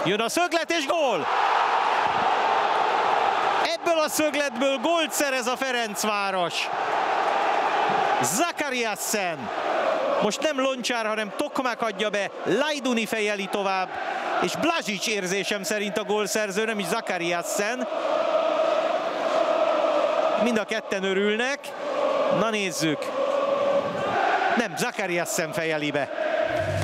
Jön a szöglet és gól! Ebből a szögletből gólt szerez a Ferencváros. Zakariassen. Most nem Loncsár, hanem Tokmak adja be, Lajduni fejeli tovább, és Blazsics érzésem szerint a gólszerző, nem is Zakariassen. Mind a ketten örülnek. Na nézzük. Nem, Zakariassen fejeli be.